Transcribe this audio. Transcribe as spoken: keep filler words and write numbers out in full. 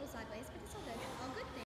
was ugly, but it's all good. All good things.